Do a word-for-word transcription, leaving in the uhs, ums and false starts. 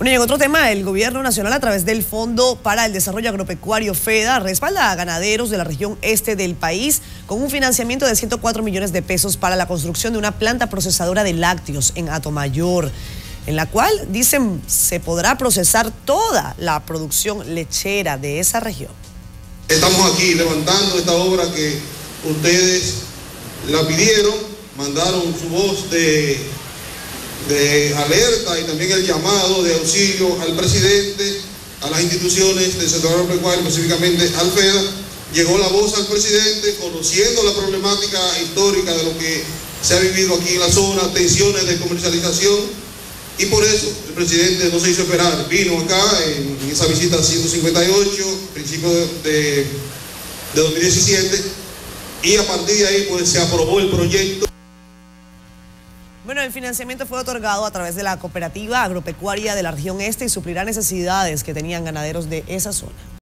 Bueno, y en otro tema, el gobierno nacional, a través del Fondo para el Desarrollo Agropecuario FEDA, respalda a ganaderos de la región este del país con un financiamiento de ciento cuatro millones de pesos para la construcción de una planta procesadora de lácteos en Atomayor, en la cual, dicen, se podrá procesar toda la producción lechera de esa región. Estamos aquí levantando esta obra que ustedes la pidieron, mandaron su voz de... de alerta y también el llamado de auxilio al presidente, a las instituciones del sector agropecuario, específicamente al FEDA. Llegó la voz al presidente conociendo la problemática histórica de lo que se ha vivido aquí en la zona, tensiones de comercialización, y por eso el presidente no se hizo esperar, vino acá en, en esa visita ciento cincuenta y ocho, principio de, de, de dos mil diecisiete, y a partir de ahí pues se aprobó el proyecto. Bueno, el financiamiento fue otorgado a través de la Cooperativa Agropecuaria de la región este y suplirá necesidades que tenían ganaderos de esa zona.